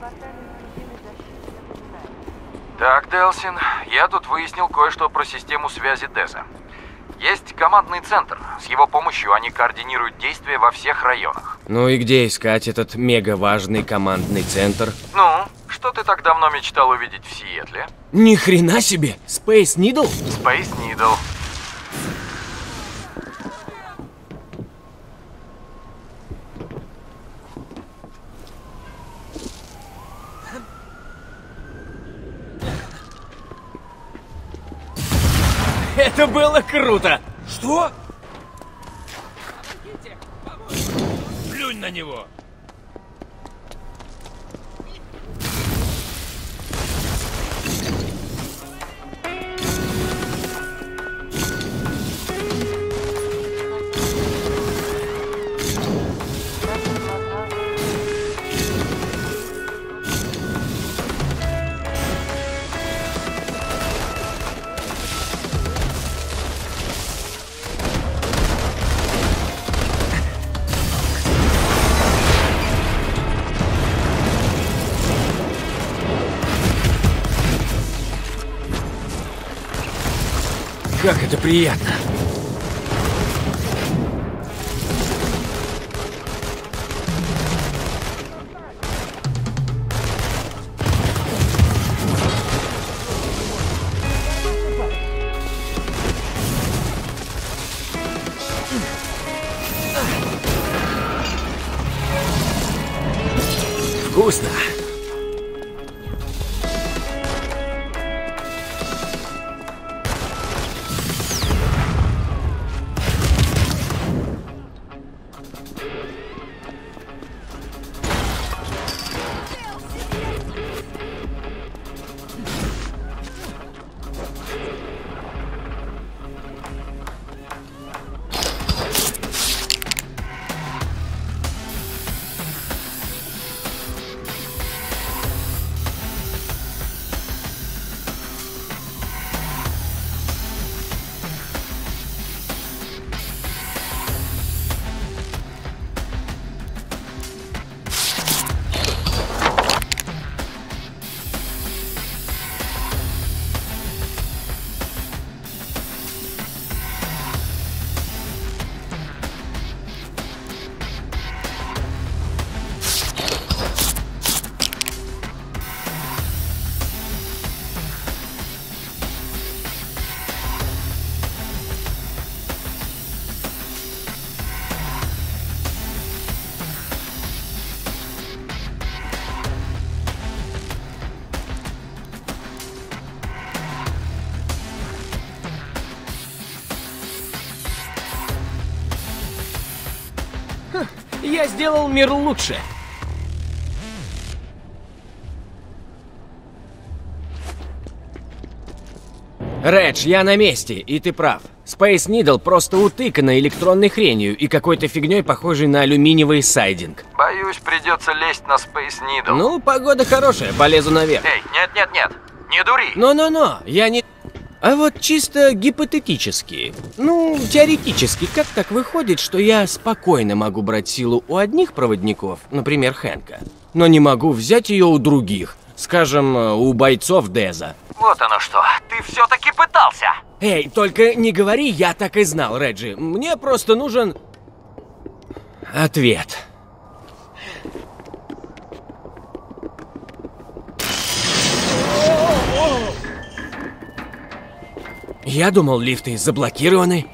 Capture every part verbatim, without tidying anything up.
Так, Делсин, я тут выяснил кое-что про систему связи Деза. Есть командный центр. С его помощью они координируют действия во всех районах. Ну и где искать этот мега важный командный центр? Ну, что ты так давно мечтал увидеть в Сиэтле? Ни хрена себе! Space Needle? Space Needle. Это было круто! Что? Плюнь на него! Как это приятно! Вкусно! Я сделал мир лучше. Редж, я на месте, и ты прав. Space Needle просто утыкана электронной хренью и какой-то фигней, похожей на алюминиевый сайдинг. Боюсь, придется лезть на Space Needle. Ну, погода хорошая, полезу наверх. Эй, нет-нет-нет, не дури! Но-но-но, я не... А вот чисто гипотетически, ну, теоретически, как так выходит, что я спокойно могу брать силу у одних проводников, например, Хэнка, но не могу взять ее у других, скажем, у бойцов Деза? Вот оно что, ты все-таки пытался! Эй, только не говори, я так и знал, Реджи, мне просто нужен... ответ. Я думал, лифты заблокированы.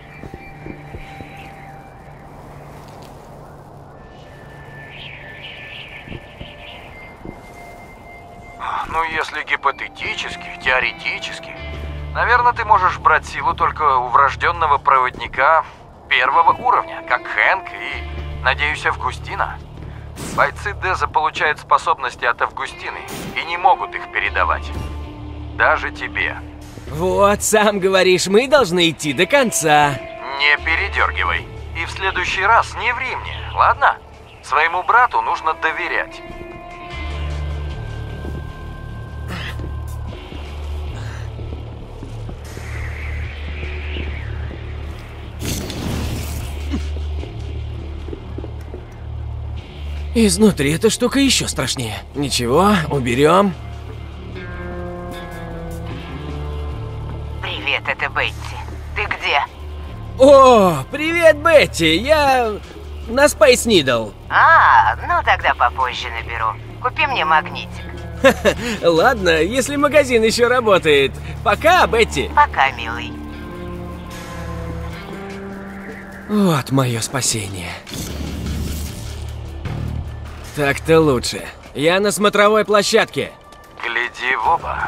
Ну, если гипотетически, теоретически, наверное, ты можешь брать силу только у врожденного проводника первого уровня, как Хэнк и, надеюсь, Августина. Бойцы Деза получают способности от Августины и не могут их передавать. Даже тебе. Вот, сам говоришь, мы должны идти до конца. Не передергивай. И в следующий раз не ври мне, ладно? Своему брату нужно доверять. Изнутри эта штука еще страшнее. Ничего, уберем. Привет, это Бетти. Ты где? О, привет, Бетти! Я на Space Needle. А, ну тогда попозже наберу. Купи мне магнитик. Ладно, если магазин еще работает. Пока, Бетти. Пока, милый. Вот мое спасение. Так-то лучше. Я на смотровой площадке. Гляди в оба.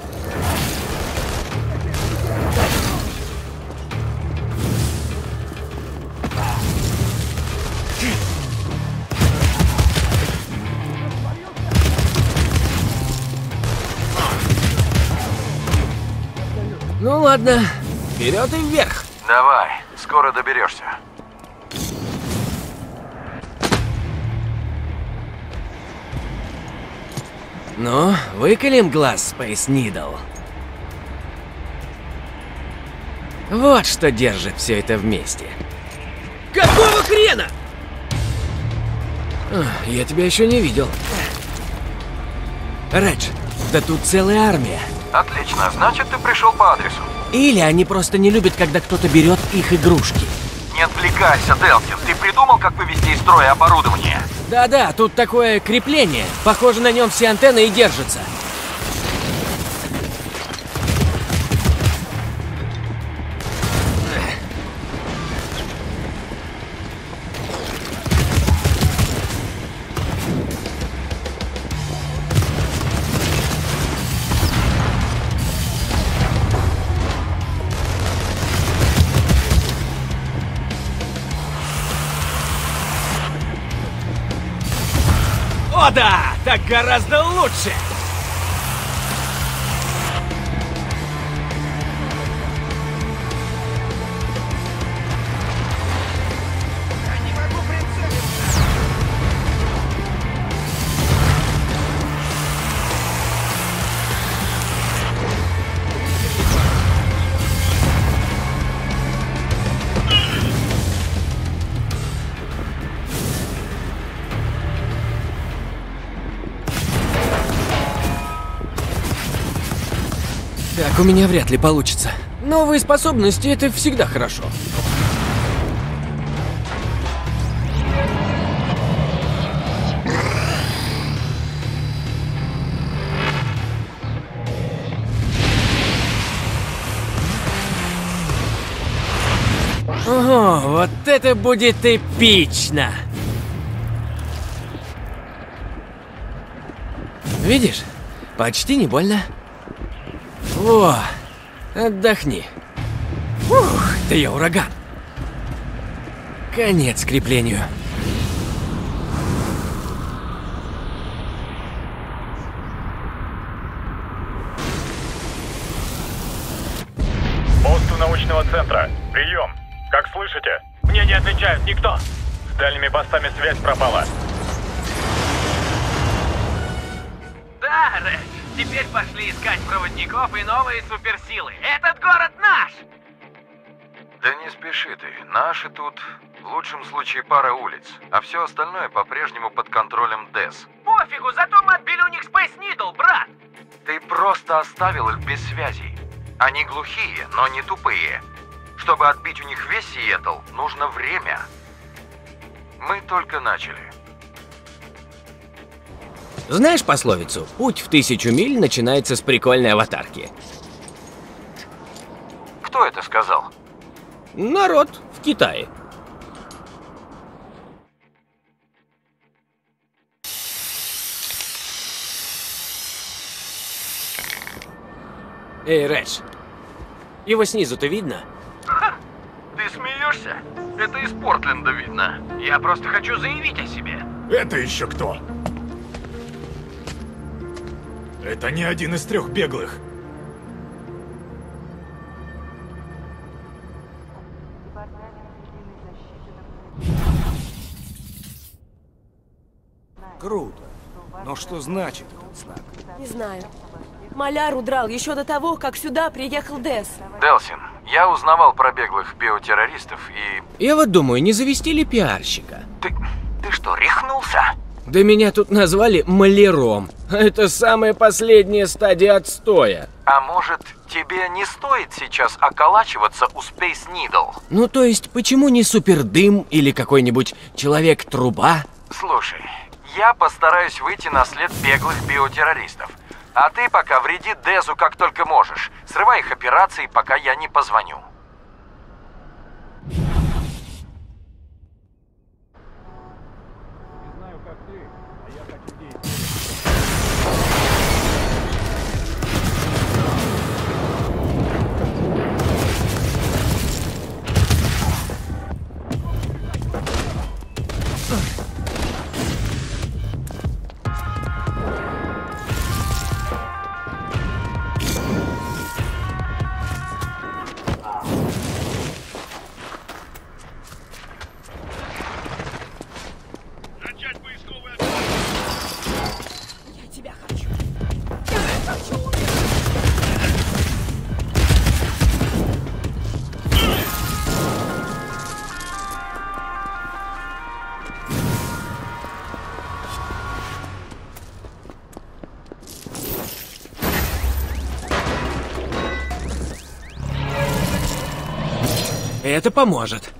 Ну ладно, вперед и вверх. Давай, скоро доберешься. Ну, выколем глаз, Space Needle. Вот что держит все это вместе. Какого хрена? А, я тебя еще не видел. Редж, да тут целая армия. Отлично, значит, ты пришел по адресу. Или они просто не любят, когда кто-то берет их игрушки. Не отвлекайся, Делсин. Ты придумал, как вывести из строя оборудование? Да-да, тут такое крепление. Похоже, на нем все антенны и держатся. О да, так гораздо лучше! Так у меня вряд ли получится. Новые способности — это всегда хорошо. Ого, вот это будет эпично! Видишь? Почти не больно. О, отдохни. Ух, да я ураган. Конец креплению. Пост научного центра. Прием. Как слышите? Мне не отвечают никто. С дальними постами связь пропала. Да, Редж, теперь пошли искать проводников и новые суперсилы. Этот город наш! Да не спеши ты. Наши тут, в лучшем случае, пара улиц. А все остальное по-прежнему под контролем ДЭС. Пофигу, зато мы отбили у них Space Needle, брат! Ты просто оставил их без связей. Они глухие, но не тупые. Чтобы отбить у них весь Сиэтл, нужно время. Мы только начали. Знаешь пословицу? Путь в тысячу миль начинается с прикольной аватарки. Кто это сказал? Народ в Китае. Эй, Редж, его снизу-то видно? Ха! Ты смеешься? Это из Портленда видно. Я просто хочу заявить о себе. Это еще кто? Это не один из трех беглых. Круто. Но что значит этот знак? Не знаю. Маляр удрал еще до того, как сюда приехал Дэс. Делсин, я узнавал про беглых биотеррористов и... Я вот думаю, не завести ли пиарщика? Ты... ты что, рехнулся? Да меня тут назвали маляром. Это самая последняя стадия отстоя. А может, тебе не стоит сейчас околачиваться у Space Needle? Ну то есть, почему не супердым или какой-нибудь человек-труба? Слушай, я постараюсь выйти на след беглых биотеррористов. А ты пока вреди Дезу как только можешь. Срывай их операции, пока я не позвоню. Я тебя хочу. Я хочу умереть. Это поможет.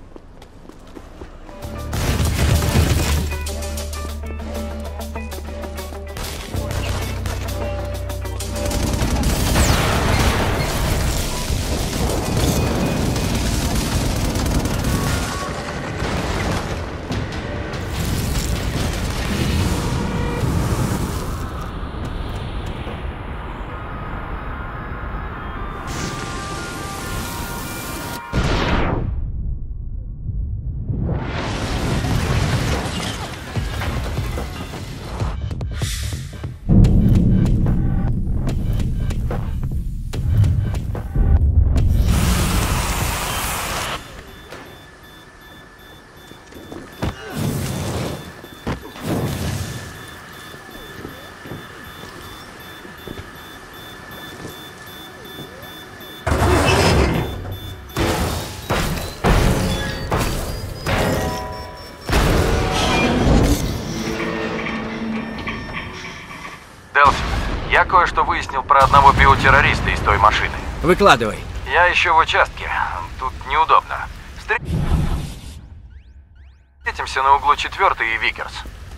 Делси, я кое-что выяснил про одного биотеррориста из той машины. Выкладывай. Я еще в участке. Тут неудобно. Встретимся на углу четвёртой и Викерс.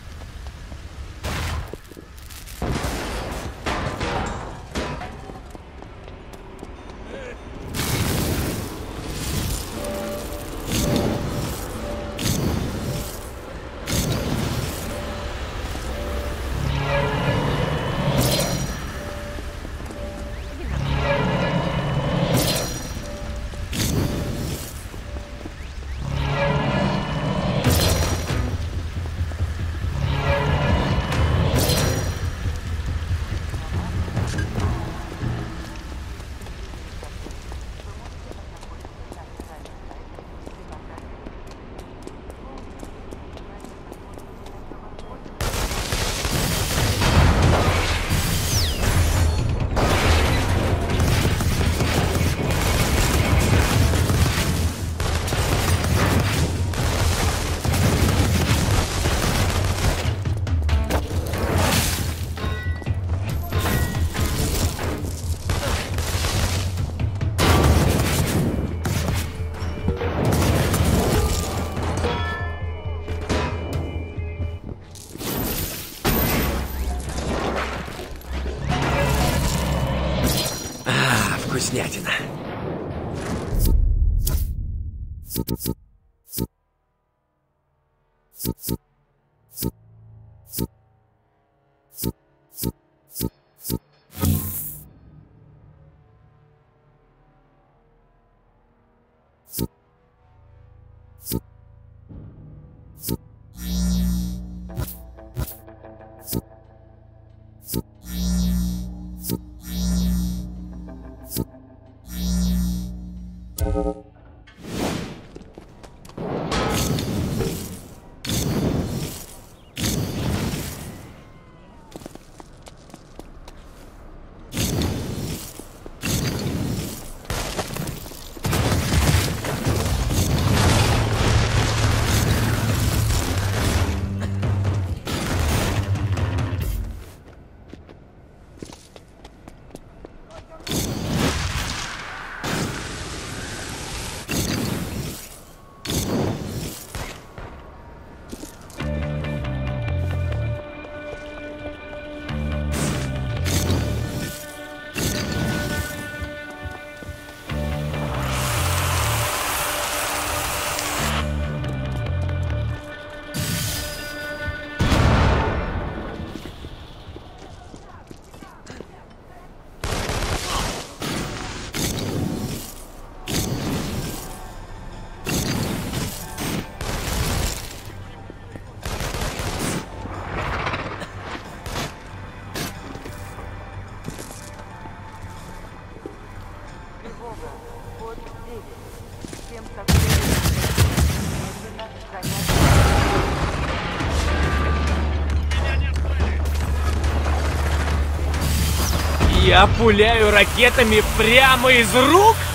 Вкуснятина. Я пуляю ракетами прямо из рук?